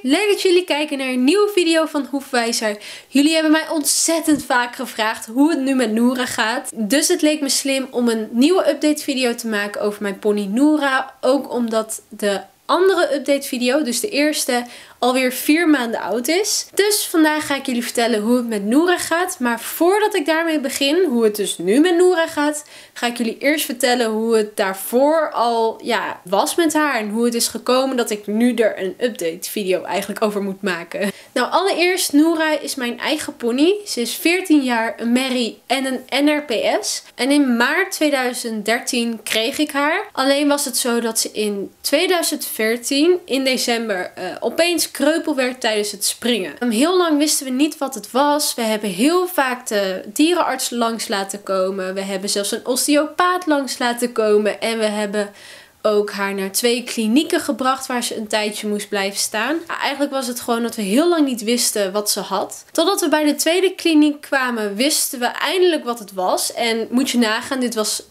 leuk dat jullie kijken naar een nieuwe video van Hoefwijzer. Jullie hebben mij ontzettend vaak gevraagd hoe het nu met Noora gaat. Dus het leek me slim om een nieuwe update video te maken over mijn pony Noora. Ook omdat de andere update video, dus de eerste, alweer 4 maanden oud is. Dus vandaag ga ik jullie vertellen hoe het met Noora gaat. Maar voordat ik daarmee begin, hoe het dus nu met Noora gaat, ga ik jullie eerst vertellen hoe het daarvoor al was met haar. En hoe het is gekomen dat ik nu er een update video eigenlijk over moet maken. Nou, allereerst, Noora is mijn eigen pony. Ze is 14 jaar, een merrie en een NRPS. En in maart 2013 kreeg ik haar. Alleen was het zo dat ze in 2014, in december, opeens kreupel werd tijdens het springen. Heel lang wisten we niet wat het was. We hebben heel vaak de dierenarts langs laten komen. We hebben zelfs een osteopaat langs laten komen. En we hebben ook haar naar 2 klinieken gebracht waar ze een tijdje moest blijven staan. Eigenlijk was het gewoon dat we heel lang niet wisten wat ze had. Totdat we bij de tweede kliniek kwamen, wisten we eindelijk wat het was. En moet je nagaan, dit was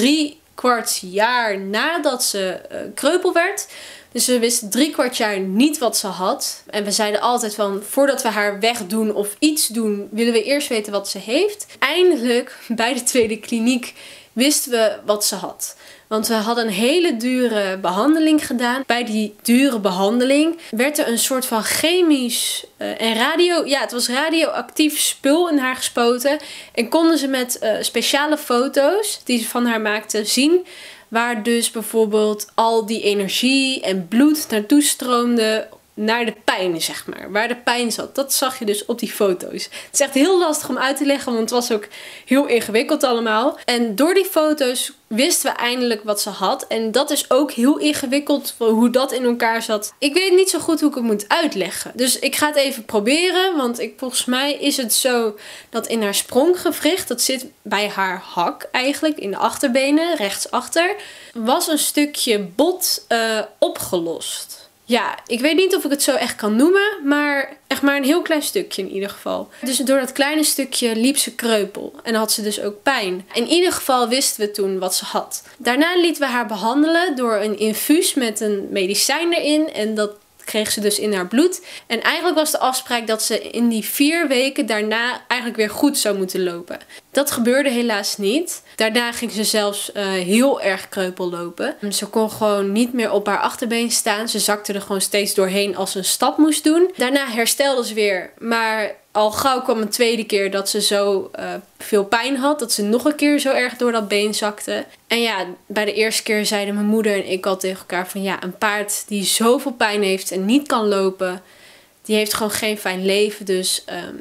3/4 jaar nadat ze kreupel werd. Dus we wisten 3/4 jaar niet wat ze had. En we zeiden altijd van, voordat we haar wegdoen of iets doen, willen we eerst weten wat ze heeft. Eindelijk, bij de tweede kliniek, wisten we wat ze had. Want we hadden een hele dure behandeling gedaan. Bij die dure behandeling werd er een soort van chemisch en het was radioactief spul in haar gespoten. En konden ze met speciale foto's die ze van haar maakten zien, waar dus bijvoorbeeld al die energie en bloed naartoe stroomde naar de pijn, zeg maar. Waar de pijn zat. Dat zag je dus op die foto's. Het is echt heel lastig om uit te leggen, want het was ook heel ingewikkeld allemaal. En door die foto's wisten we eindelijk wat ze had. En dat is ook heel ingewikkeld, hoe dat in elkaar zat. Ik weet niet zo goed hoe ik het moet uitleggen. Dus ik ga het even proberen, want volgens mij is het zo dat in haar spronggewricht, dat zit bij haar hak eigenlijk, in de achterbenen, rechtsachter, was een stukje bot opgelost. Ja, ik weet niet of ik het zo echt kan noemen, maar echt maar een heel klein stukje in ieder geval. Dus door dat kleine stukje liep ze kreupel en had ze dus ook pijn. In ieder geval wisten we toen wat ze had. Daarna lieten we haar behandelen door een infuus met een medicijn erin en dat kreeg ze dus in haar bloed. En eigenlijk was de afspraak dat ze in die 4 weken daarna eigenlijk weer goed zou moeten lopen. Dat gebeurde helaas niet. Daarna ging ze zelfs heel erg kreupel lopen. Ze kon gewoon niet meer op haar achterbeen staan. Ze zakte er gewoon steeds doorheen als ze een stap moest doen. Daarna herstelde ze weer, maar al gauw kwam een tweede keer dat ze zo veel pijn had. Dat ze nog een keer zo erg door dat been zakte. En ja, bij de eerste keer zeiden mijn moeder en ik al tegen elkaar van ja, een paard die zoveel pijn heeft en niet kan lopen, die heeft gewoon geen fijn leven. Dus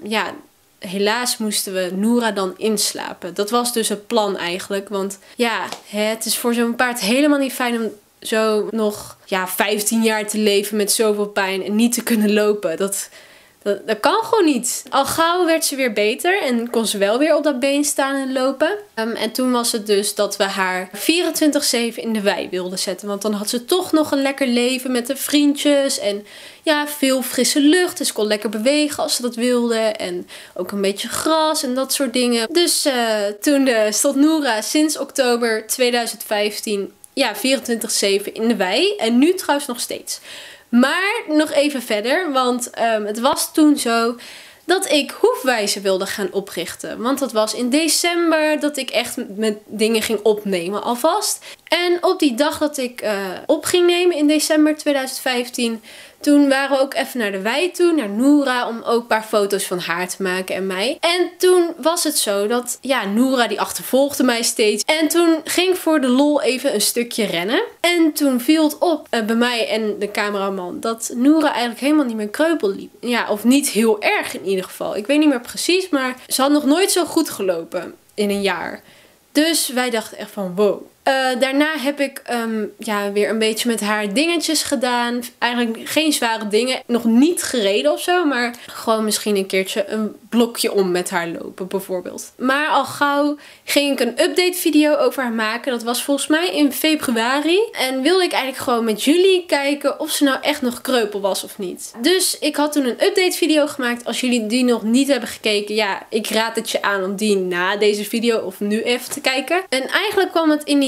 helaas moesten we Noora dan inslapen. Dat was dus het plan eigenlijk. Want ja, het is voor zo'n paard helemaal niet fijn om zo nog 15 jaar te leven met zoveel pijn en niet te kunnen lopen. Dat kan gewoon niet. Al gauw werd ze weer beter en kon ze wel weer op dat been staan en lopen. En toen was het dus dat we haar 24/7 in de wei wilden zetten. Want dan had ze toch nog een lekker leven met de vriendjes. En ja, veel frisse lucht. Dus ze kon lekker bewegen als ze dat wilde. En ook een beetje gras en dat soort dingen. Dus toen stond Noora sinds oktober 2015 24/7 in de wei. En nu trouwens nog steeds. Maar nog even verder, want het was toen zo dat ik Hoefwijzer wilde gaan oprichten. Want dat was in december dat ik echt met dingen ging opnemen alvast. En op die dag dat ik op ging nemen in december 2015... toen waren we ook even naar de wei toe, naar Noora, om ook een paar foto's van haar te maken en mij. En toen was het zo dat, Noora die achtervolgde mij steeds. En toen ging ik voor de lol even een stukje rennen. En toen viel het op bij mij en de cameraman dat Noora eigenlijk helemaal niet meer kreupel liep. Ja, of niet heel erg in ieder geval. Ik weet niet meer precies, maar ze had nog nooit zo goed gelopen in een jaar. Dus wij dachten echt van wow. Daarna heb ik weer een beetje met haar dingetjes gedaan. Eigenlijk geen zware dingen. Nog niet gereden of zo. Maar gewoon misschien een keertje een blokje om met haar lopen bijvoorbeeld. Maar al gauw ging ik een update video over haar maken. Dat was volgens mij in februari. En wilde ik eigenlijk gewoon met jullie kijken of ze nou echt nog kreupel was of niet. Dus ik had toen een update video gemaakt. Als jullie die nog niet hebben gekeken. Ja, ik raad het je aan om die na deze video of nu even te kijken. En eigenlijk kwam het in die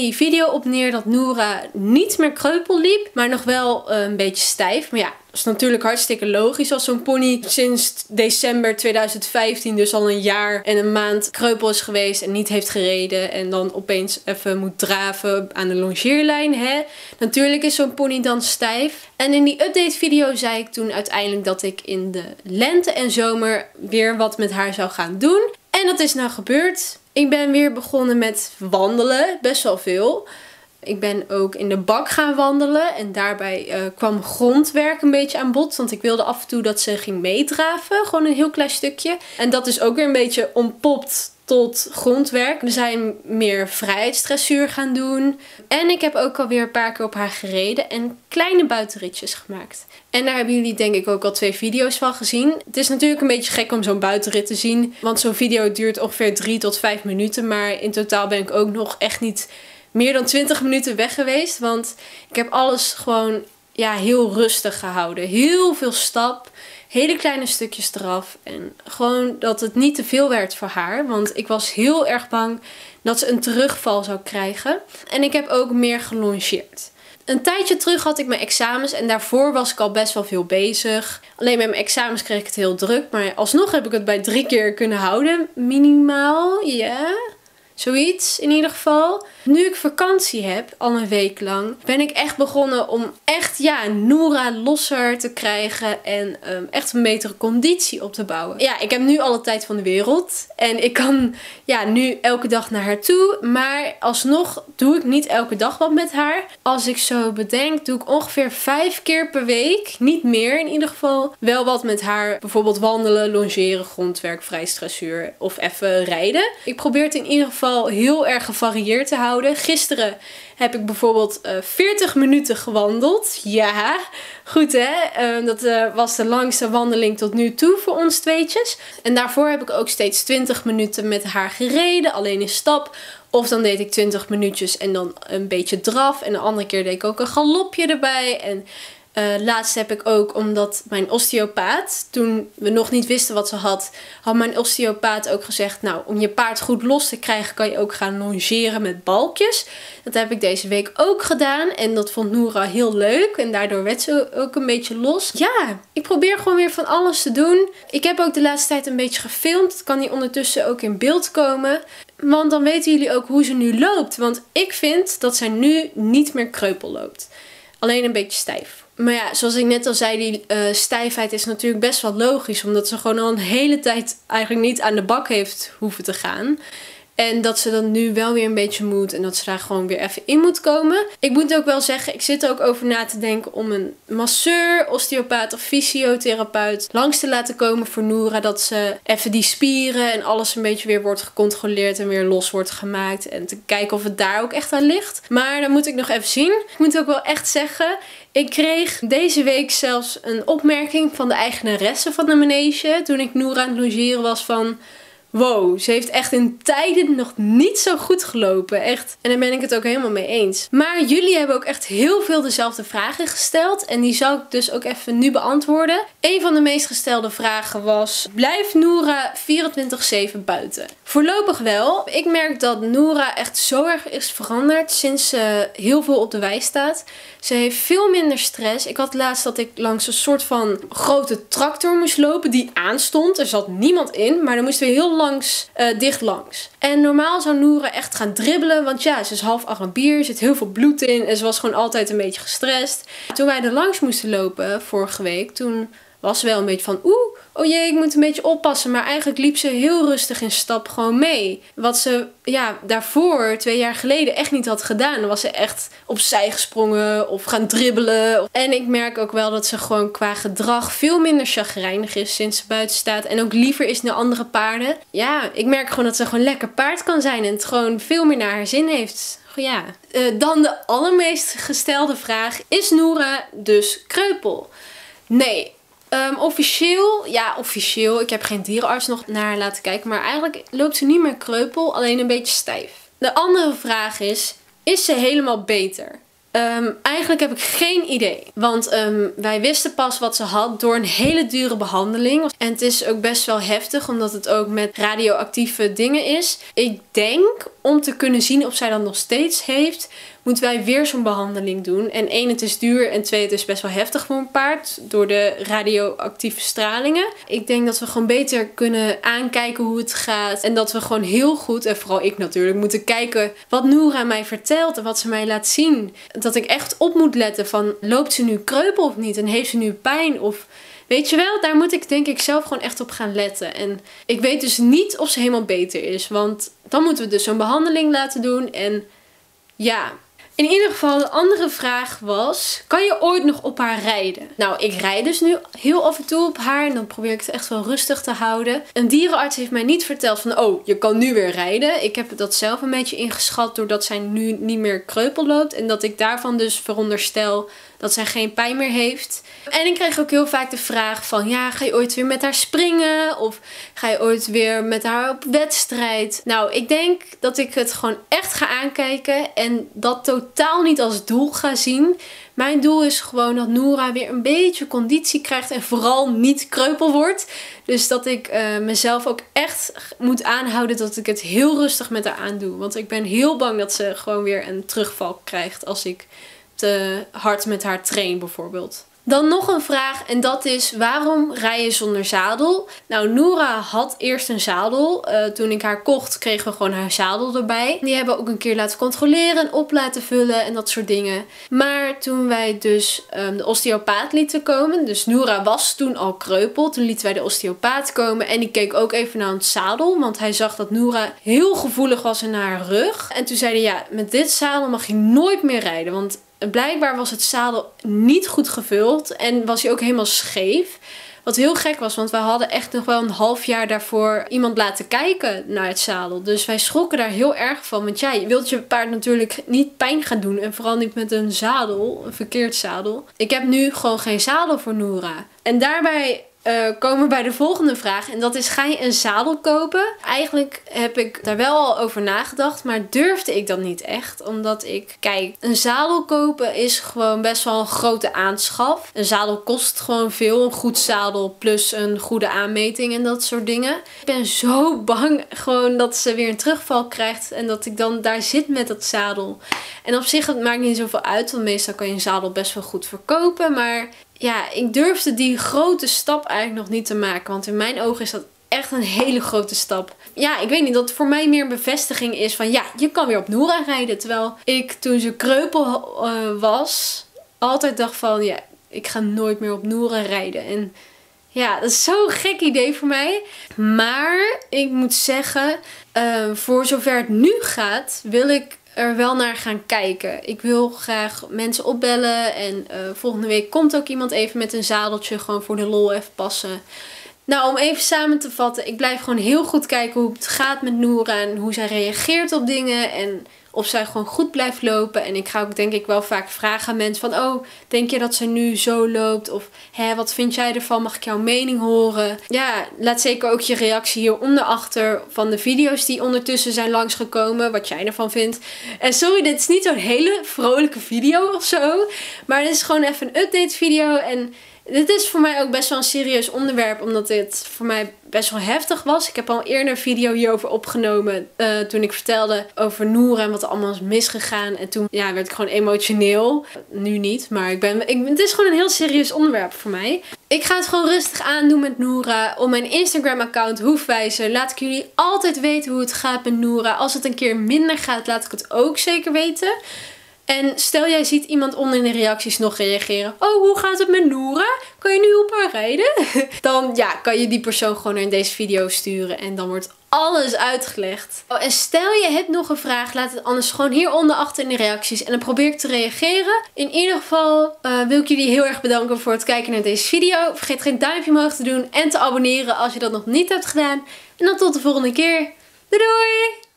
die video op neer dat Noora niet meer kreupel liep, maar nog wel een beetje stijf. Maar ja, dat is natuurlijk hartstikke logisch als zo'n pony sinds december 2015, dus al een jaar en een maand kreupel is geweest en niet heeft gereden en dan opeens even moet draven aan de longeerlijn. Hè? Natuurlijk is zo'n pony dan stijf. En in die update video zei ik toen uiteindelijk dat ik in de lente en zomer weer wat met haar zou gaan doen. En dat is nou gebeurd. Ik ben weer begonnen met wandelen, best wel veel. Ik ben ook in de bak gaan wandelen en daarbij kwam grondwerk een beetje aan bod. Want ik wilde af en toe dat ze ging meedraven, gewoon een heel klein stukje. En dat is ook weer een beetje ontpopt tot grondwerk. We zijn meer vrijheidsdressuur gaan doen. En ik heb ook alweer een paar keer op haar gereden en kleine buitenritjes gemaakt. En daar hebben jullie denk ik ook al 2 video's van gezien. Het is natuurlijk een beetje gek om zo'n buitenrit te zien. Want zo'n video duurt ongeveer 3 tot 5 minuten. Maar in totaal ben ik ook nog echt niet meer dan 20 minuten weg geweest. Want ik heb alles gewoon heel rustig gehouden. Heel veel stap. Hele kleine stukjes eraf. En gewoon dat het niet te veel werd voor haar. Want ik was heel erg bang dat ze een terugval zou krijgen. En ik heb ook meer gelongeerd. Een tijdje terug had ik mijn examens en daarvoor was ik al best wel veel bezig. Alleen met mijn examens kreeg ik het heel druk. Maar alsnog heb ik het bij 3 keer kunnen houden. Minimaal, ja. Zoiets in ieder geval. Nu ik vakantie heb, al een week lang, ben ik echt begonnen om echt Noora losser te krijgen en echt een betere conditie op te bouwen. Ja, ik heb nu alle tijd van de wereld en ik kan nu elke dag naar haar toe. Maar alsnog doe ik niet elke dag wat met haar. Als ik zo bedenk, doe ik ongeveer 5 keer per week, niet meer in ieder geval, wel wat met haar. Bijvoorbeeld wandelen, longeren, grondwerk, vrijheidsdressuur of even rijden. Ik probeer het in ieder geval heel erg gevarieerd te houden. Gisteren heb ik bijvoorbeeld 40 minuten gewandeld. Ja, goed hè. Dat was de langste wandeling tot nu toe voor ons tweetjes. En daarvoor heb ik ook steeds 20 minuten met haar gereden. Alleen in stap. Of dan deed ik 20 minuutjes en dan een beetje draf. En de andere keer deed ik ook een galopje erbij. En laatst heb ik ook, omdat mijn osteopaat, toen we nog niet wisten wat ze had mijn osteopaat ook gezegd, nou, om je paard goed los te krijgen kan je ook gaan longeren met balkjes. Dat heb ik deze week ook gedaan en dat vond Noora heel leuk en daardoor werd ze ook een beetje los. Ja, ik probeer gewoon weer van alles te doen. Ik heb ook de laatste tijd een beetje gefilmd. Het kan hier ondertussen ook in beeld komen. Want dan weten jullie ook hoe ze nu loopt. Want ik vind dat zij nu niet meer kreupel loopt. Alleen een beetje stijf. Maar ja, zoals ik net al zei, die stijfheid is natuurlijk best wel logisch. Omdat ze gewoon al een hele tijd eigenlijk niet aan de bak heeft hoeven te gaan. En dat ze dan nu wel weer een beetje moet. En dat ze daar gewoon weer even in moet komen. Ik moet ook wel zeggen, ik zit er ook over na te denken om een masseur, osteopaat of fysiotherapeut langs te laten komen voor Noora. Dat ze even die spieren en alles een beetje weer wordt gecontroleerd en weer los wordt gemaakt. En te kijken of het daar ook echt aan ligt. Maar dan moet ik nog even zien. Ik moet ook wel echt zeggen, ik kreeg deze week zelfs een opmerking van de eigenaresse van de manege. Toen ik Noora aan het logeren was van, wow, ze heeft echt in tijden nog niet zo goed gelopen. Echt. En daar ben ik het ook helemaal mee eens. Maar jullie hebben ook echt heel veel dezelfde vragen gesteld. En die zal ik dus ook even nu beantwoorden. Een van de meest gestelde vragen was, blijft Noora 24/7 buiten? Voorlopig wel. Ik merk dat Noora echt zo erg is veranderd sinds ze heel veel op de wei staat. Ze heeft veel minder stress. Ik had laatst dat ik langs een soort van grote tractor moest lopen die aanstond. Er zat niemand in, maar dan moesten we heel dicht langs. En normaal zou Noora echt gaan dribbelen, want ja, ze is half Arabier, er zit heel veel bloed in en ze was gewoon altijd een beetje gestrest. Toen wij er langs moesten lopen vorige week, toen was ze wel een beetje van oh jee, ik moet een beetje oppassen. Maar eigenlijk liep ze heel rustig in stap gewoon mee. Wat ze daarvoor, 2 jaar geleden, echt niet had gedaan. Dan was ze echt opzij gesprongen of gaan dribbelen. En ik merk ook wel dat ze gewoon qua gedrag veel minder chagrijnig is sinds ze buiten staat. En ook liever is naar andere paarden. Ja, ik merk gewoon dat ze gewoon lekker paard kan zijn. En het gewoon veel meer naar haar zin heeft. Ja. Dan de allermeest gestelde vraag. Is Noora dus kreupel? Nee. Officieel. Ik heb geen dierenarts nog naar haar laten kijken. Maar eigenlijk loopt ze niet meer kreupel. Alleen een beetje stijf. De andere vraag is ze helemaal beter? Eigenlijk heb ik geen idee. Want wij wisten pas wat ze had door een hele dure behandeling. En het is ook best wel heftig. Omdat het ook met radioactieve dingen is. Ik denk om te kunnen zien of zij dat nog steeds heeft, moeten wij weer zo'n behandeling doen. En 1, het is duur en 2, het is best wel heftig voor een paard door de radioactieve stralingen. Ik denk dat we gewoon beter kunnen aankijken hoe het gaat. En dat we gewoon heel goed, en vooral ik natuurlijk, moeten kijken wat Noora mij vertelt en wat ze mij laat zien. Dat ik echt op moet letten van, loopt ze nu kreupel of niet? En heeft ze nu pijn? Of weet je wel, daar moet ik denk ik zelf gewoon echt op gaan letten. En ik weet dus niet of ze helemaal beter is. Want dan moeten we dus zo'n behandeling laten doen. En ja, in ieder geval de andere vraag was, kan je ooit nog op haar rijden? Nou, ik rijd dus nu heel af en toe op haar en dan probeer ik het echt wel rustig te houden. Een dierenarts heeft mij niet verteld van, oh, je kan nu weer rijden. Ik heb dat zelf een beetje ingeschat doordat zij nu niet meer kreupel loopt. En dat ik daarvan dus veronderstel dat zij geen pijn meer heeft. En ik kreeg ook heel vaak de vraag van, ja, ga je ooit weer met haar springen? Of ga je ooit weer met haar op wedstrijd? Nou, ik denk dat ik het gewoon echt ga aankijken en dat totaal niet als doel ga zien. Mijn doel is gewoon dat Noora weer een beetje conditie krijgt en vooral niet kreupel wordt. Dus dat ik mezelf ook echt moet aanhouden dat ik het heel rustig met haar aandoe. Want ik ben heel bang dat ze gewoon weer een terugval krijgt als ik te hard met haar train bijvoorbeeld. Dan nog een vraag en dat is, waarom rij je zonder zadel? Nou, Noora had eerst een zadel. Toen ik haar kocht kregen we gewoon haar zadel erbij. Die hebben we ook een keer laten controleren en op laten vullen en dat soort dingen. Maar toen wij dus de osteopaat lieten komen, dus Noora was toen al kreupel. Toen lieten wij de osteopaat komen en die keek ook even naar het zadel. Want hij zag dat Noora heel gevoelig was in haar rug. En toen zei hij, ja, met dit zadel mag je nooit meer rijden, want blijkbaar was het zadel niet goed gevuld en was hij ook helemaal scheef. Wat heel gek was, want we hadden echt nog wel een half jaar daarvoor iemand laten kijken naar het zadel. Dus wij schrokken daar heel erg van. Want ja, je wilt je paard natuurlijk niet pijn gaan doen. En vooral niet met een zadel, een verkeerd zadel. Ik heb nu gewoon geen zadel voor Noora. En daarbij komen we bij de volgende vraag. En dat is, ga je een zadel kopen? Eigenlijk heb ik daar wel al over nagedacht. Maar durfde ik dat niet echt. Omdat kijk, een zadel kopen is gewoon best wel een grote aanschaf. Een zadel kost gewoon veel. Een goed zadel plus een goede aanmeting en dat soort dingen. Ik ben zo bang gewoon dat ze weer een terugval krijgt. En dat ik dan daar zit met dat zadel. En op zich, het maakt niet zoveel uit. Want meestal kan je een zadel best wel goed verkopen. Maar ja, ik durfde die grote stap eigenlijk nog niet te maken. Want in mijn ogen is dat echt een hele grote stap. Ja, ik weet niet, dat het voor mij meer een bevestiging is van, ja, je kan weer op Noora rijden. Terwijl ik toen ze kreupel was, altijd dacht van, ja, ik ga nooit meer op Noora rijden. En ja, dat is zo'n gek idee voor mij. Maar ik moet zeggen, voor zover het nu gaat, wil ik er wel naar gaan kijken. Ik wil graag mensen opbellen en volgende week komt ook iemand even met een zadeltje gewoon voor de lol even passen. Nou, om even samen te vatten, ik blijf gewoon heel goed kijken hoe het gaat met Noora en hoe zij reageert op dingen en of zij gewoon goed blijft lopen. En ik ga ook denk ik wel vaak vragen aan mensen van, oh, denk je dat ze nu zo loopt? Of, wat vind jij ervan? Mag ik jouw mening horen? Ja, laat zeker ook je reactie hieronder achter van de video's die ondertussen zijn langsgekomen. Wat jij ervan vindt. En sorry, dit is niet zo'n hele vrolijke video of zo. Maar dit is gewoon even een update video. En dit is voor mij ook best wel een serieus onderwerp, omdat dit voor mij best wel heftig was. Ik heb al eerder een video hierover opgenomen toen ik vertelde over Noora en wat er allemaal is misgegaan. En toen werd ik gewoon emotioneel. Nu niet, maar het is gewoon een heel serieus onderwerp voor mij. Ik ga het gewoon rustig aandoen met Noora. Op mijn Instagram account Hoefwijzer laat ik jullie altijd weten hoe het gaat met Noora. Als het een keer minder gaat, laat ik het ook zeker weten. En stel jij ziet iemand onder in de reacties nog reageren. Oh, hoe gaat het met Noora? Kan je nu op haar rijden? Dan kan je die persoon gewoon naar deze video sturen. En dan wordt alles uitgelegd. Oh, en stel je hebt nog een vraag, laat het anders gewoon hieronder achter in de reacties. En dan probeer ik te reageren. In ieder geval wil ik jullie heel erg bedanken voor het kijken naar deze video. Vergeet geen duimpje omhoog te doen en te abonneren als je dat nog niet hebt gedaan. En dan tot de volgende keer. Doei doei!